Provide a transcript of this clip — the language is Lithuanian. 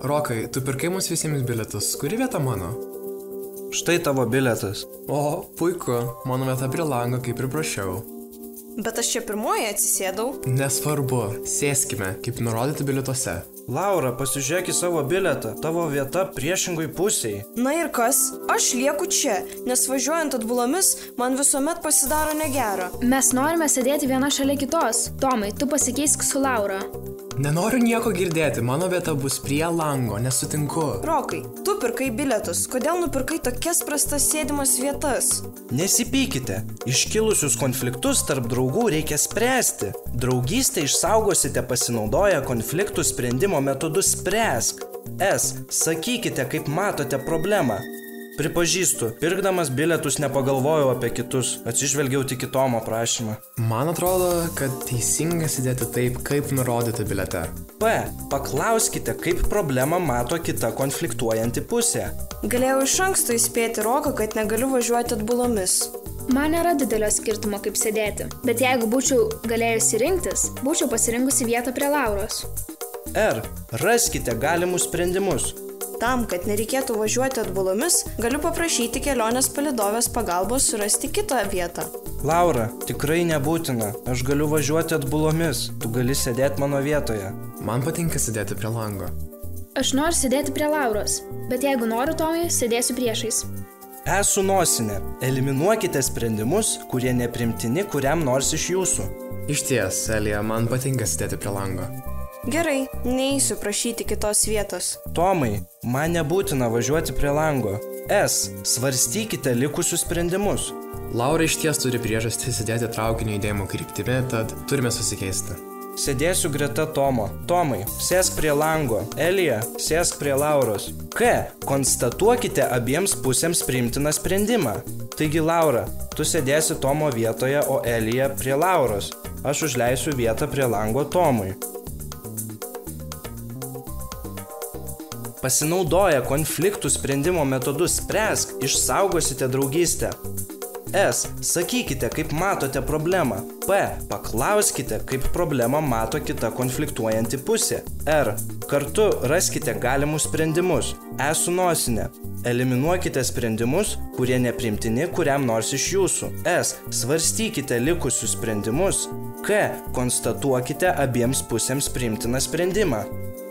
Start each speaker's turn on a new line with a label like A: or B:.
A: Rokai, tu pirkai mums visiems bilietus. Kuri vieta mano?
B: Štai tavo bilietas.
A: O, puiku. Mano vieta prie lango, kaip ir prašiau.
C: Bet aš čia pirmoji atsisėdau.
A: Nesvarbu. Sėskime, kaip nurodyti bilietuose.
B: Laura, pasižiūrėk į savo bilietą. Tavo vieta priešingoj pusėje.
C: Na ir kas? Aš lieku čia, nes važiuojant atbulomis man visuomet pasidaro negera.
D: Mes norime sėdėti viena šalia kitos. Tomai, tu pasikeisk su Laura.
A: Nenoriu nieko girdėti, mano vieta bus prie lango, nesutinku.
C: Rokai, tu pirkai bilietus, kodėl nupirkai tokias prastas sėdimas vietas?
B: Nesipykite. Iškilusius konfliktus tarp draugų reikia spręsti. Draugystę išsaugosite pasinaudoję konfliktų sprendimo metodus spręsk. Sakykite, kaip matote problemą. Pripažįstu, pirkdamas bilietus nepagalvojau apie kitus, atsižvelgiau tik į Tomo prašymą.
A: Man atrodo, kad teisinga sėdėti taip, kaip nurodyti bilete.
B: Paklauskite, kaip problemą mato kita konfliktuojanti pusė.
C: Galėjau iš anksto įspėti Roką, kad negaliu važiuoti atbulomis.
D: Man nėra didelio skirtumo, kaip sėdėti, bet jeigu būčiau galėjusi rinktis, būčiau pasirinkusi vietą prie Lauros.
B: Raskite galimus sprendimus.
C: Tam, kad nereikėtų važiuoti atbulomis, galiu paprašyti kelionės palydovės pagalbos surasti kitą vietą.
B: Laura, tikrai nebūtina. Aš galiu važiuoti atbulomis. Tu gali sėdėti mano vietoje.
A: Man patinka sėdėti prie lango.
D: Aš noriu sėdėti prie Lauros, bet jeigu noriu, Tomai, sėdėsiu priešais.
B: Esu nosinė. Eliminuokite sprendimus, kurie neprimtini kuriam nors iš jūsų.
A: Išties, Elija, man patinka sėdėti prie lango.
C: Gerai, neįsiu prašyti kitos vietos.
B: Tomai, man nebūtina važiuoti prie lango. Svarstykite likusius sprendimus.
A: Laura išties turi priežastį sėdėti traukinio judėjimo kryptimi, tad turime susikeisti.
B: Sėdėsiu greta Tomo. Tomai, sėsk prie lango. Elija, sėsk prie Lauros. Konstatuokite abiems pusėms priimtiną sprendimą. Taigi, Laura, tu sėdėsi Tomo vietoje, o Elija prie Lauros. Aš užleisiu vietą prie lango Tomui. Pasinaudoję konfliktų sprendimo metodus spręsk, išsaugosite draugystę. Sakykite, kaip matote problemą. Paklauskite, kaip problemą mato kita konfliktuojanti pusė. Kartu raskite galimus sprendimus. Esu nosinė. Eliminuokite sprendimus, kurie neprimtini kuriam nors iš jūsų. Svarstykite likusius sprendimus. Konstatuokite abiems pusėms priimtiną sprendimą.